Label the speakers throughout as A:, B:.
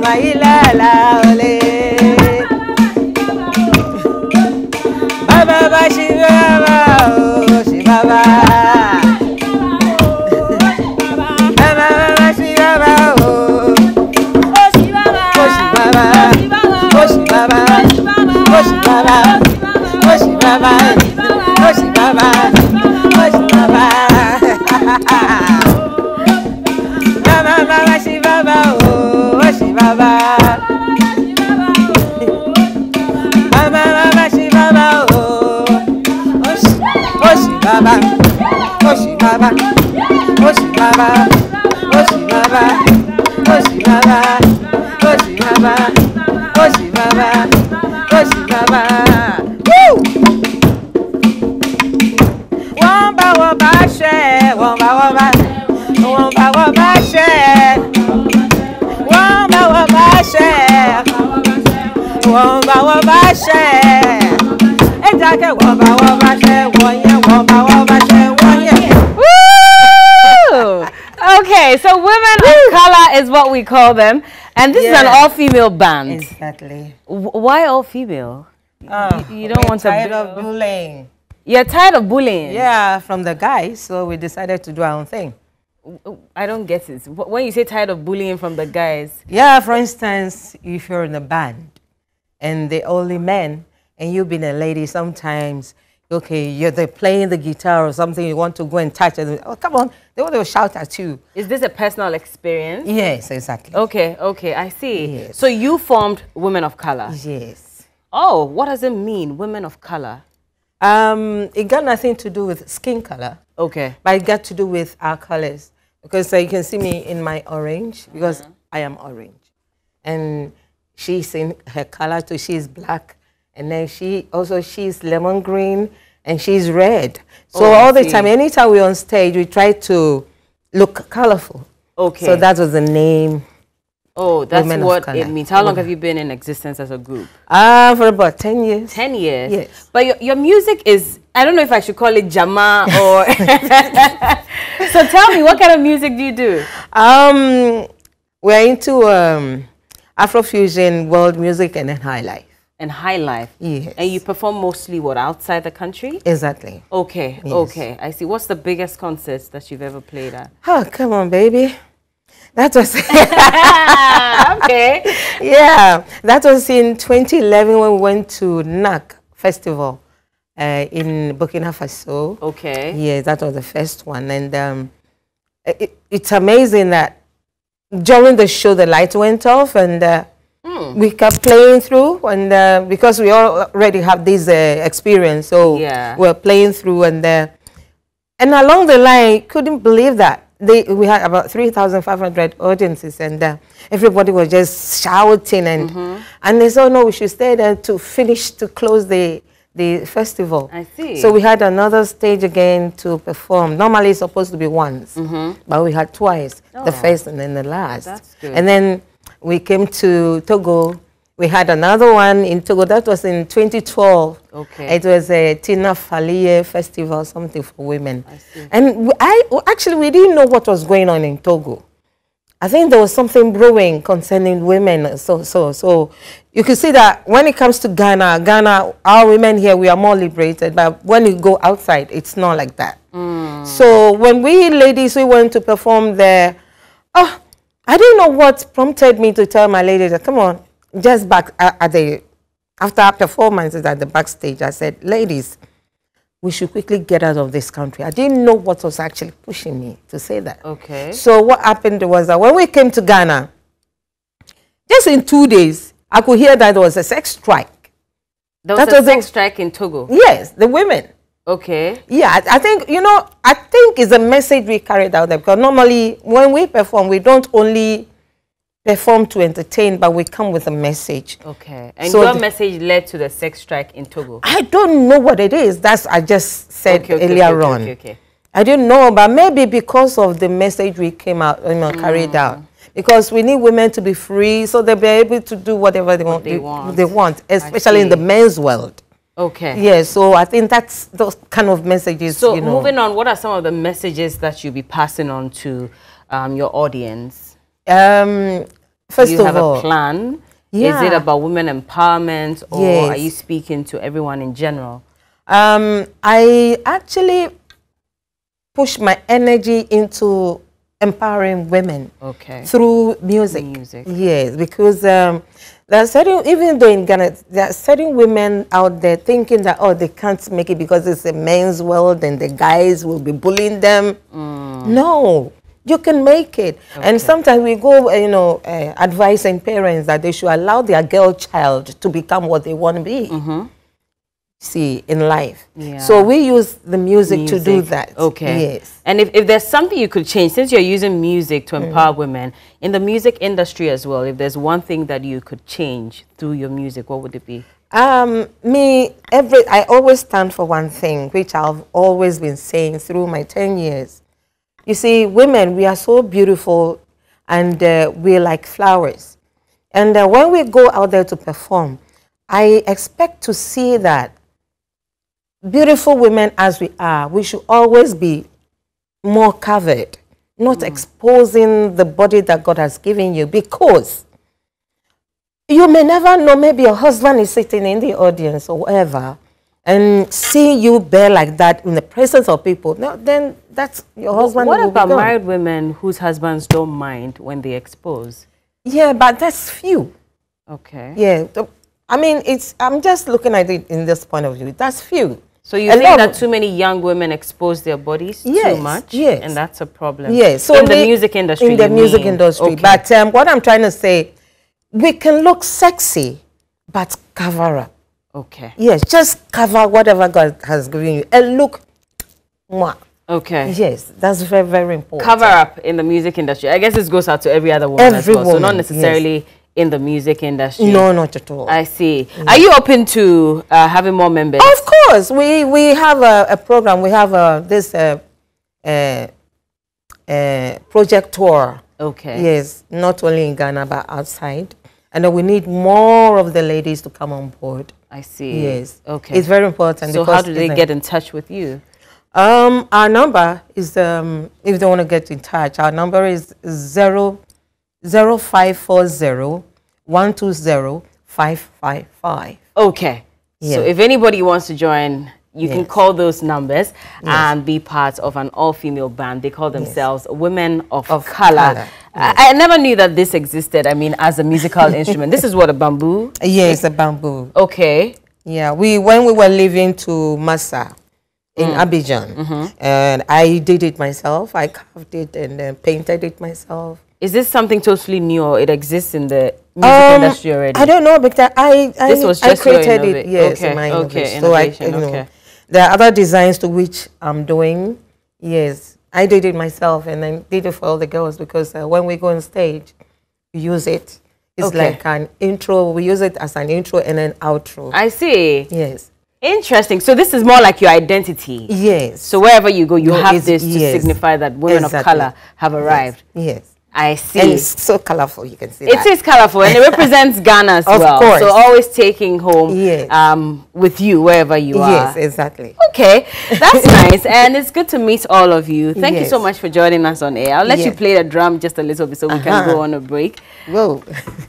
A: mailala ole. Baba ba shibaba oh shibaba. Baba ba shibaba oh. Oh shibaba. Oh shibaba. Oh shibaba. Oh shibaba. Oh shibaba. Oh shibaba. Oh shibaba. Baba shibaba oh shibaba. Baba shibaba oh. Oshibaba, Oshibaba, Oshibaba, Oshibaba, Oshibaba, Oshibaba, Oshibaba, Oshibaba. Woo! Wamba wamba she, wamba wamba, wamba wamba she, wamba wamba she, wamba wamba she.
B: Woo! Okay, so women of color is what we call them, and this is an all-female band.
A: Exactly.
B: Why all-female? You don't want to.
A: Tired of bullying.
B: You're tired of bullying?
A: Yeah, from the guys, so we decided to do our own thing.
B: I don't get it. When you say tired of bullying from the guys?
A: Yeah, for instance, if you're in a band and the only men, and you've been a lady, sometimes, okay, they're playing the guitar or something, you want to go and touch it. Oh, come on, they want to shout at you.
B: Is this a personal experience?
A: Yes, exactly.
B: Okay, okay, I see.
A: Yes.
B: So you formed Women of Color?
A: Yes.
B: Oh, what does it mean, Women of Color?
A: It got nothing to do with skin color.
B: Okay.
A: But it got to do with our colors. Because you can see me in my orange, because I am orange. And she's in her color too, she's black. And then she's lemon green and she's red. So all the time, anytime we're on stage, we try to look colorful.
B: Okay.
A: So that was the name.
B: Oh, that's what it means. How long have you been in existence as a group?
A: For about 10 years.
B: 10 years?
A: Yes.
B: But your music is, I don't know if I should call it Jama or... So tell me, what kind of music do you do?
A: We're into Afrofusion, world music, and then high life.
B: And high life?
A: Yes.
B: And you perform mostly, what, outside the country?
A: Exactly.
B: Okay,
A: yes.
B: Okay. I see. What's the biggest concerts that you've ever played at?
A: Oh, come on, baby. That was...
B: Okay.
A: Yeah. That was in 2011 when we went to NAC Festival in Burkina Faso.
B: Okay.
A: Yeah, that was the first one. And it's amazing that during the show, the light went off and... we kept playing through, and because we already have this experience, so we're playing through, and along the line, couldn't believe that we had about 3,500 audiences, and everybody was just shouting, and they said, "Oh no, we should stay there to close the festival."
B: I see.
A: So we had another stage again to perform. Normally, it's supposed to be once, but we had twice, the first and then the last.
B: That's good.
A: And then we came to Togo. We had another one in Togo. That was in 2012.
B: Okay.
A: It was a Tina Faliye festival, something for women.
B: I see.
A: And actually, we didn't know what was going on in Togo. I think there was something brewing concerning women. So you can see that when it comes to Ghana, our women here, we are more liberated. But when you go outside, it's not like that. So when we ladies, we went to perform there, I didn't know what prompted me to tell my ladies that, come on, just back after our performances at the backstage, I said, ladies, we should quickly get out of this country. I didn't know what was actually pushing me to say that.
B: Okay.
A: So what happened was that when we came to Ghana, just in 2 days, I could hear that there was a sex strike.
B: There was a sex strike in Togo?
A: Yes, the women.
B: Okay.
A: Yeah, I think, I think it's a message we carried out there, because normally when we perform, we don't only perform to entertain, but we come with a message.
B: Okay. And
A: so
B: your message led to the sex strike in Togo?
A: I don't know what it is. I just said earlier on.
B: Okay.
A: I didn't know, but maybe because of the message we came out, carried out. Because we need women to be free, so they'll be able to do whatever they want, especially in the men's world.
B: Okay.
A: Yeah, so I think that's those kind of messages.
B: So moving on, what are some of the messages that you'll be passing on to your audience?
A: First
B: Do you
A: of
B: have
A: all,
B: a plan?
A: yeah.
B: Is it about women empowerment, or
A: Yes.
B: are you speaking to everyone in general?
A: I actually push my energy into empowering women
B: Okay.
A: through music. Yes, because there are certain, even though in Ghana, there are certain women out there thinking that, oh, they can't make it because it's a men's world and the guys will be bullying them. No, you can make it.
B: Okay.
A: And sometimes we go, you know, advising parents that they should allow their girl child to become what they want to be. See, in life.
B: Yeah.
A: So we use the music to do that.
B: Okay.
A: Yes.
B: And if there's something you could change, since you're using music to empower women, in the music industry as well, if there's one thing that you could change through your music, what would it be?
A: I always stand for one thing, which I've always been saying through my 10 years. You see, women, we are so beautiful, and we're like flowers. And when we go out there to perform, I expect to see that beautiful women as we are, we should always be more covered, not exposing the body that God has given you, because you may never know, maybe your husband is sitting in the audience or whatever, and see you bare like that in the presence of people. No, then that's your husband.
B: What about married women whose husbands don't mind when they expose?
A: Yeah, but that's few.
B: Okay.
A: Yeah, I mean, I'm just looking at it in this point of view. That's few.
B: So you think that too many young women expose their bodies too much?
A: Yes.
B: And that's a problem?
A: Yes. So
B: in the music industry?
A: In the music industry.
B: Okay.
A: But what I'm trying to say, we can look sexy, but cover up.
B: Okay.
A: Yes, just cover whatever God has given you and look. Mwah.
B: Okay.
A: Yes, that's very, very important.
B: Cover up in the music industry. I guess this goes out to every other woman as well. So not necessarily in the music industry.
A: No, not at all.
B: I see. Are you open to having more members?
A: Of course. We have a program. We have this project tour.
B: Okay.
A: Yes, not only in Ghana, but outside. And then we need more of the ladies to come on board.
B: I see.
A: Yes.
B: Okay.
A: It's very important.
B: So how do they get in touch with you?
A: Our number is, if they want to get in touch, our number is 0540-120-555.
B: Okay.
A: Yeah.
B: So if anybody wants to join, you can call those numbers and be part of an all-female band. They call themselves Women of Color. I never knew that this existed, I mean, as a musical instrument. This is what, a bamboo?
A: Yeah, it's a bamboo.
B: Okay.
A: Yeah, when we were living to Massa in Abidjan, and I did it myself. I carved it and painted it myself.
B: Is this something totally new, or it exists in the music industry already?
A: I don't know, because I created it. Yes,
B: okay.
A: my
B: innovation.
A: So there are other designs to which I'm doing. Yes, I did it myself, and I did it for all the girls, because when we go on stage, we use it. It's like an intro. We use it as an intro and an outro.
B: I see.
A: Yes.
B: Interesting. So this is more like your identity.
A: Yes.
B: So wherever you go, you have this to signify that women of color have arrived.
A: Yes.
B: I see.
A: And it's so colorful, you can see
B: that. It is colorful, and it represents Ghana as well.
A: Of course.
B: So always taking home with you wherever you are.
A: Yes, exactly.
B: Okay, that's nice, and it's good to meet all of you. Thank you so much for joining us on air. I'll let you play the drum just a little bit so we can go on a break.
A: Whoa.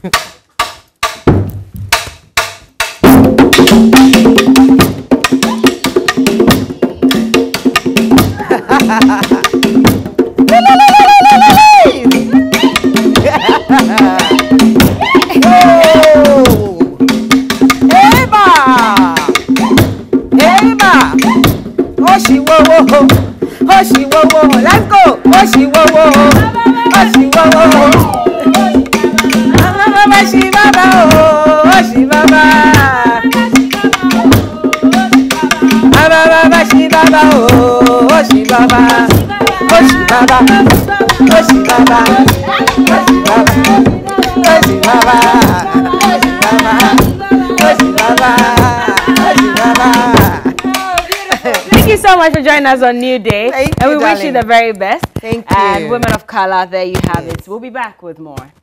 A: Oshi wo wo, let's go. Oshi wo wo, oshi wo wo. Baba shi baba oh, oshi baba. Baba shi baba oh, oshi baba. Oshi baba, oshi baba, oshi baba, oshi baba, oshi baba, oshi baba, oshi baba.
B: Thank you so much for joining us on New Day.
A: Thank
B: and
A: you,
B: we wish you the very best.
A: Thank you.
B: And Women of Color, there you have it. We'll be back with more.